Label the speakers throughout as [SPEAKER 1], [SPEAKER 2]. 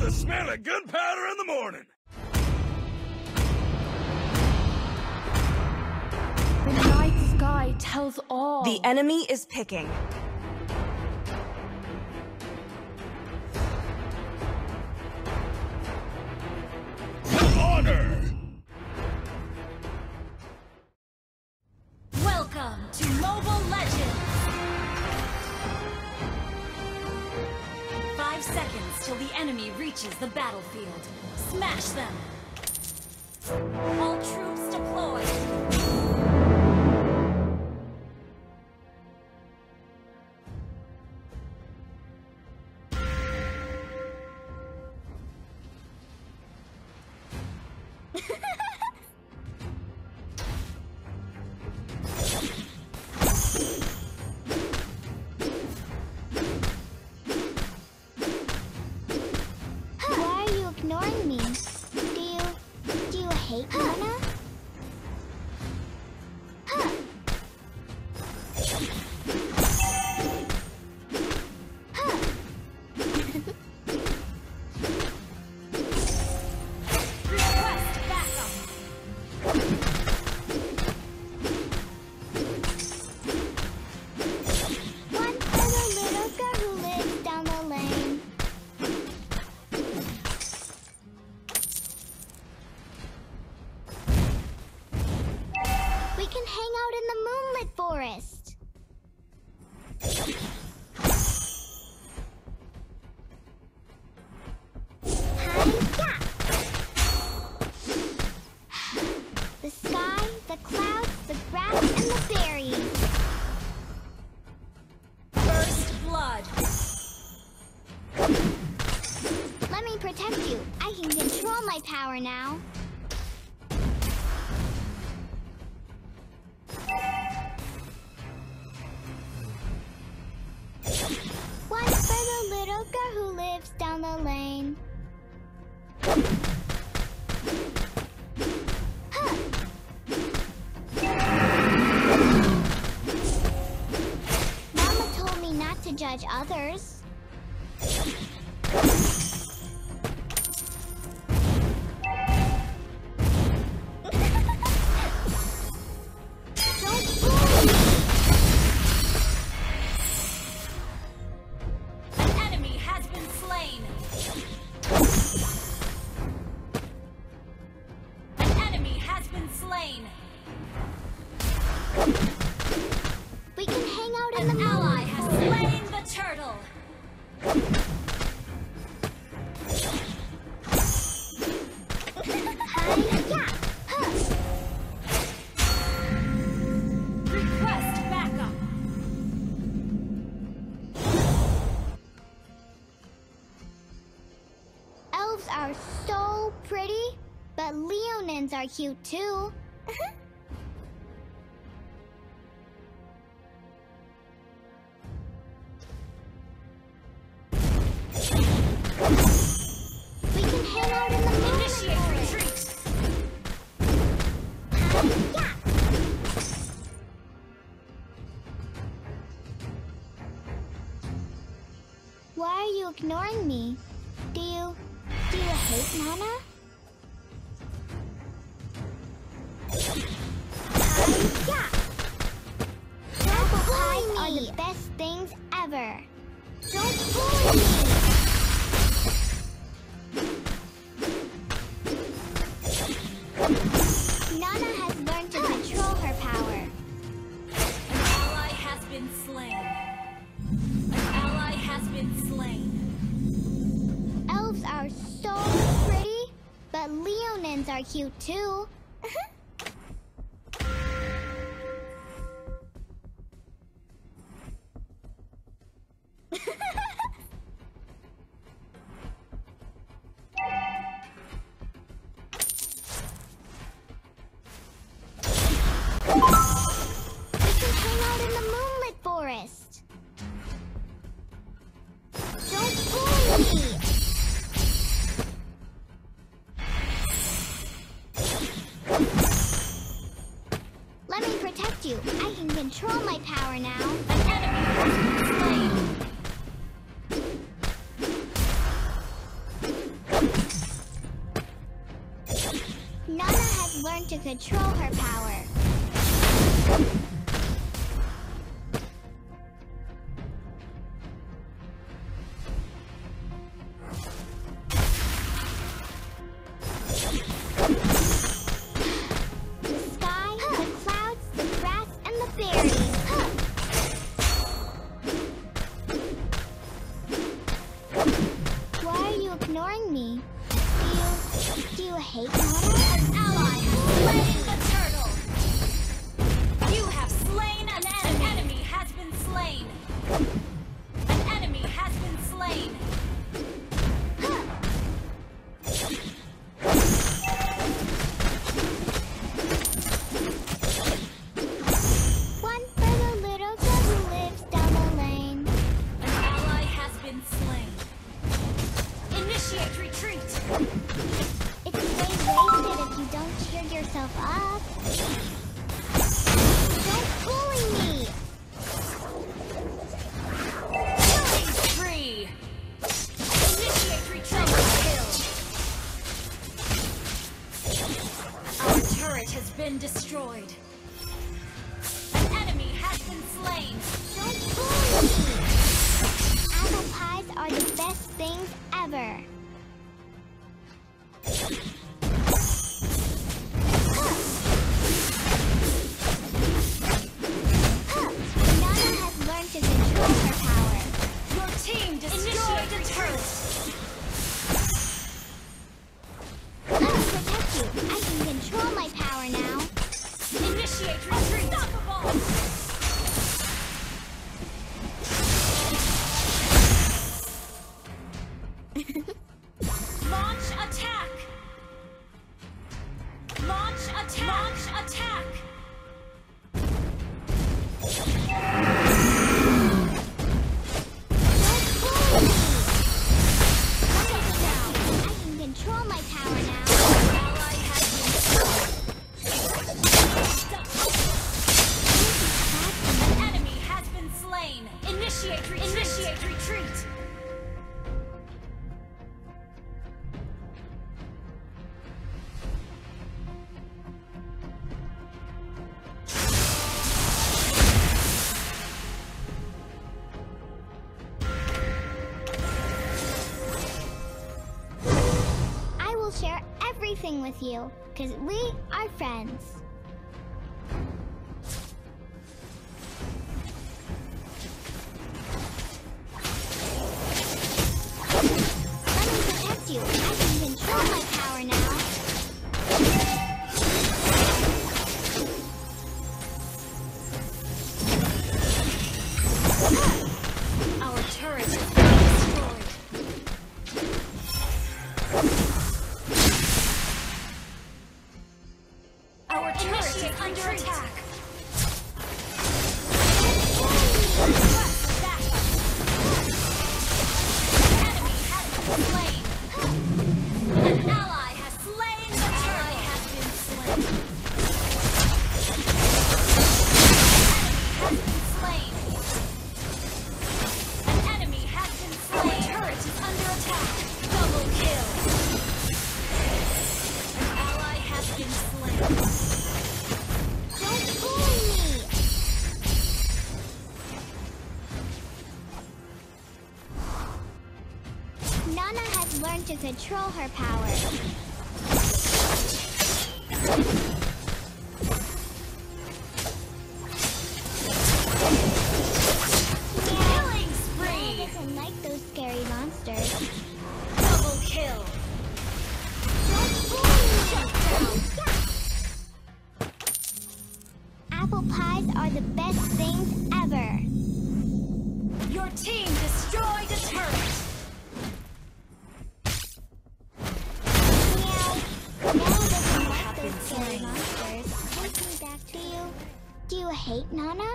[SPEAKER 1] the smell of gunpowder in the morning.
[SPEAKER 2] The night sky tells all.
[SPEAKER 3] The enemy is picking.
[SPEAKER 1] Honor!
[SPEAKER 4] Welcome to Mobile Legends! 5 seconds till the enemy reaches the battlefield. Smash them! All troops deployed!
[SPEAKER 5] Why are you ignoring me? Do you hate Nana?
[SPEAKER 4] Request backup!
[SPEAKER 5] One for the little girl who lives down the lane. We can hang out in the moonlit forest. Hi-ya! The sky, the clouds, the grass, and the berries.
[SPEAKER 4] First blood!
[SPEAKER 5] Let me protect you. I can control my power now. One for the little girl who lives down the lane. Huh. Mama told me not to judge others. Don't bully me.
[SPEAKER 4] An enemy has been slain! An enemy has been slain!
[SPEAKER 5] We can hang out in
[SPEAKER 4] An
[SPEAKER 5] the
[SPEAKER 4] ally
[SPEAKER 5] moonlit
[SPEAKER 4] has
[SPEAKER 5] forest.
[SPEAKER 4] slain the turtle!
[SPEAKER 5] Hi-ya! Huh.
[SPEAKER 4] Request backup!
[SPEAKER 5] Elves are so pretty, but Leonins are cute too. We can hang out in the moonlit
[SPEAKER 4] Initiate
[SPEAKER 5] forest.
[SPEAKER 4] retreat!
[SPEAKER 5] Hi-ya! Why are you ignoring me? Do you hate Nana? Hi-ya! Apple pies are the best things ever. Don't bully me! Nana has learned to control her power.
[SPEAKER 4] An ally has been slain. An ally has been slain.
[SPEAKER 5] Elves are so pretty, but Leonins are cute too. We can hang out in the moonlit forest. Don't bully me! learned to control her power. The sky, the clouds, the grass, and the berries. Why are you ignoring me? Do you hate Nana?
[SPEAKER 4] An ally has slain the turtle. You have slain an enemy. An enemy has been slain. An enemy has been slain.
[SPEAKER 5] One for the little girl who lives down the lane.
[SPEAKER 4] An ally has been slain. Initiate retreat.
[SPEAKER 5] It's way wasted if you don't cheer yourself up. Don't bully me!
[SPEAKER 4] Killing spree. Initiate retreat. Kill. Our turret has been destroyed. An enemy has been slain.
[SPEAKER 5] Don't bully me! Apple pies are the best things ever. Nana has learned to control her power.
[SPEAKER 4] Your team destroyed the turret.
[SPEAKER 5] I'll protect you. I can control my power now.
[SPEAKER 4] Initiate retreat. Unstoppable. Launch attack. Launch attack. Launch attack.
[SPEAKER 5] I can control my power now.
[SPEAKER 4] Ally has been An enemy has been slain. Initiate retreat. Initiate retreat.
[SPEAKER 5] I will share everything with you, because we are friends. Let me protect you. I can control my power now.
[SPEAKER 4] Our turret has been destroyed. Our turret is under attack. Request backup. An enemy has been slain. An ally has slain the turtle. Has been slain. An enemy has been slain. Our turret is under attack. Double kill. An ally has been slain.
[SPEAKER 5] Don't bully me! Nana has learned to control her power.
[SPEAKER 4] Killing
[SPEAKER 5] Nana
[SPEAKER 4] spree.
[SPEAKER 5] doesn't like those scary monsters.
[SPEAKER 4] Double kill.
[SPEAKER 5] Don't bully me! Apple pies are the best things ever.
[SPEAKER 4] Your team destroyed a turret.
[SPEAKER 5] Meow. Nana doesn't like
[SPEAKER 4] Have
[SPEAKER 5] those
[SPEAKER 4] been
[SPEAKER 5] scary
[SPEAKER 4] slain.
[SPEAKER 5] monsters. Take me back to you. Do you hate Nana?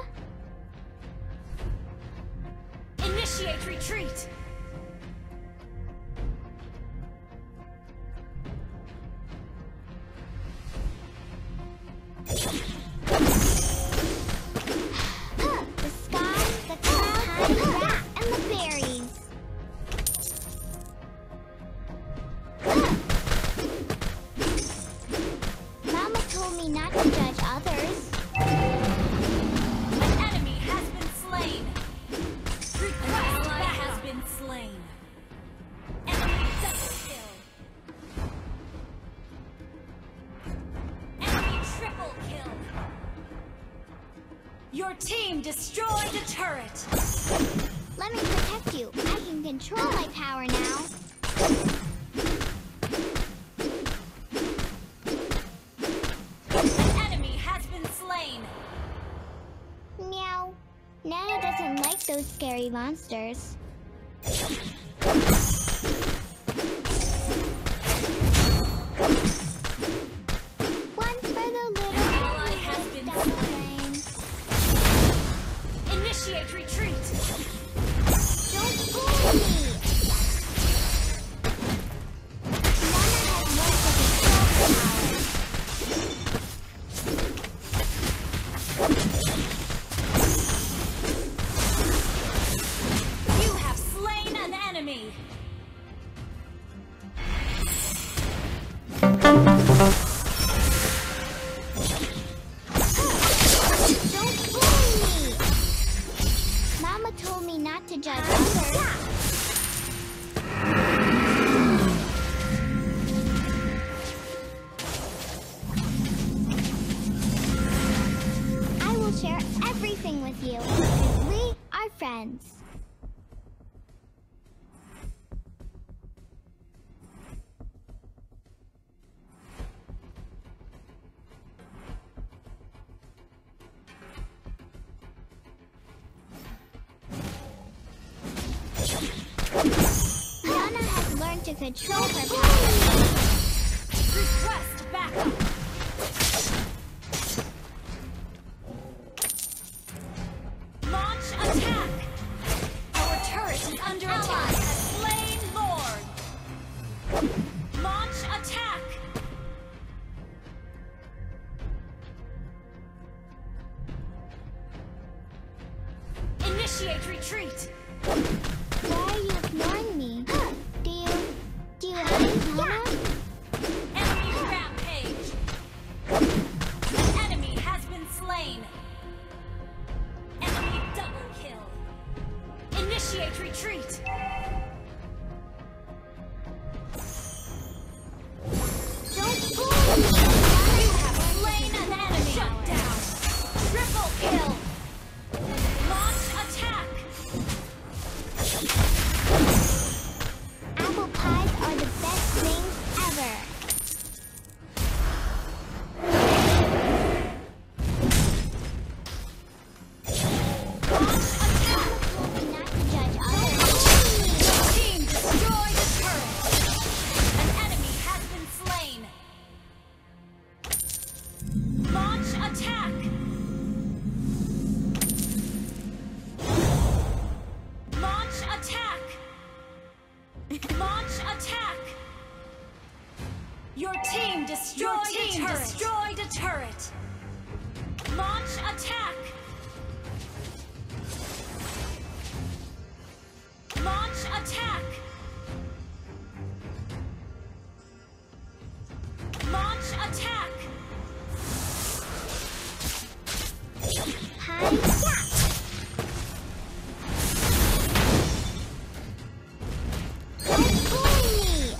[SPEAKER 4] Initiate retreat.
[SPEAKER 5] The sky, the clouds, the grass, and the berries. Mama
[SPEAKER 4] team destroyed a turret.
[SPEAKER 5] Let me protect you. I can control my power now.
[SPEAKER 4] An enemy has been slain.
[SPEAKER 5] Meow. Nana doesn't like those scary monsters. One for the little
[SPEAKER 4] Ally has been
[SPEAKER 5] slain.
[SPEAKER 4] Initiate retreat.
[SPEAKER 5] Don't fool me! Nana has learned to control power.
[SPEAKER 4] You have slain an enemy.
[SPEAKER 5] Don't fool me! Mama told me not to judge others. I will share everything with you. We are friends. Nana has learned to control her power.
[SPEAKER 4] Request backup. Launch attack. Our turret is under attack. Slain Lord. Launch attack. Initiate retreat.
[SPEAKER 5] Why are you ignoring me? Do you hate Nana?
[SPEAKER 4] Enemy rampage. An enemy has been slain. Enemy double kill. Initiate retreat.
[SPEAKER 5] Don't fool me!
[SPEAKER 4] You have slain an enemy. Shut down. Triple kill. Launch attack.
[SPEAKER 5] Apple pies are the best things ever.
[SPEAKER 4] Launch attack.
[SPEAKER 5] Told me not to judge others.
[SPEAKER 4] Your team destroyed a turret. An enemy has been slain. Launch attack. Launch attack. Launch attack. Your team destroyed a turret. Launch attack. Launch attack. Launch attack.
[SPEAKER 5] Hi-ya! Don't fool me!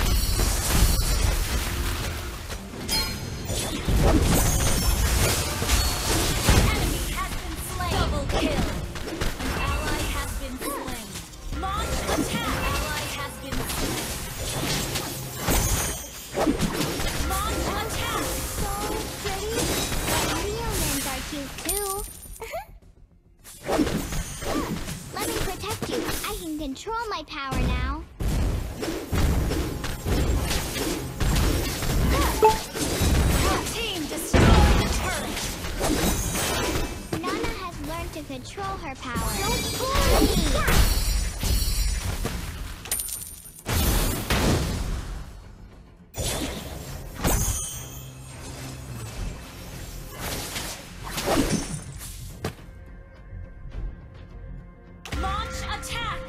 [SPEAKER 4] Enemy has been slain. Double kill. An ally has been slain. Launch attack. Ally has been slain. Launch attack.
[SPEAKER 5] So pretty. But Leonins are cute too. Let me protect you. I can control my power now.
[SPEAKER 4] Your team destroyed the turret.
[SPEAKER 5] Nana has learned to control her power. Don't fool me!
[SPEAKER 4] Launch attack.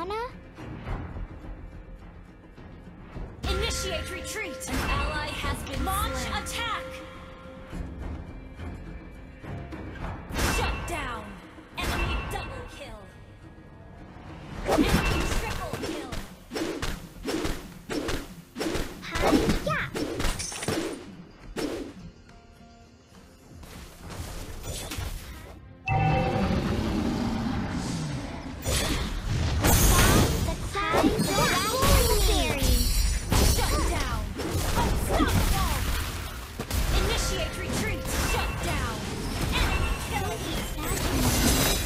[SPEAKER 5] Diana?
[SPEAKER 4] Initiate retreat. An ally has been launch attack. Shut down. Enemy double kill. Enemy triple kill.
[SPEAKER 5] Hi-ya!
[SPEAKER 4] Shut down. Unstoppable. Initiate retreat. Shut down. Enemy kill.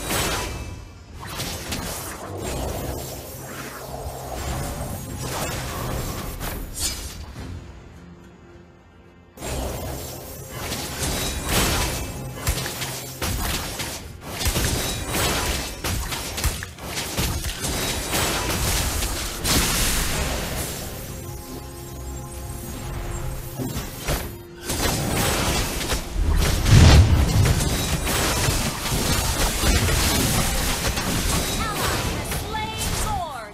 [SPEAKER 4] Ally has slain Lord.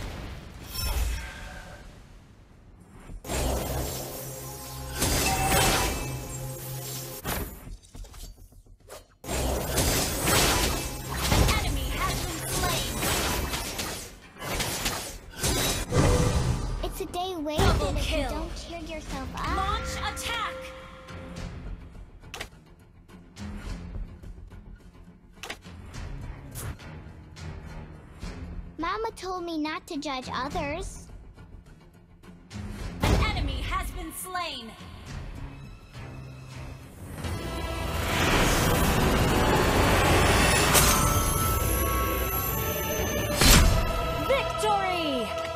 [SPEAKER 4] An enemy has been slain.
[SPEAKER 5] It's a day wasted
[SPEAKER 4] Double
[SPEAKER 5] if you
[SPEAKER 4] kill.
[SPEAKER 5] don't cheer yourself up.
[SPEAKER 4] Launch attack.
[SPEAKER 5] Mama told me not to judge others.
[SPEAKER 4] An enemy has been slain. Victory!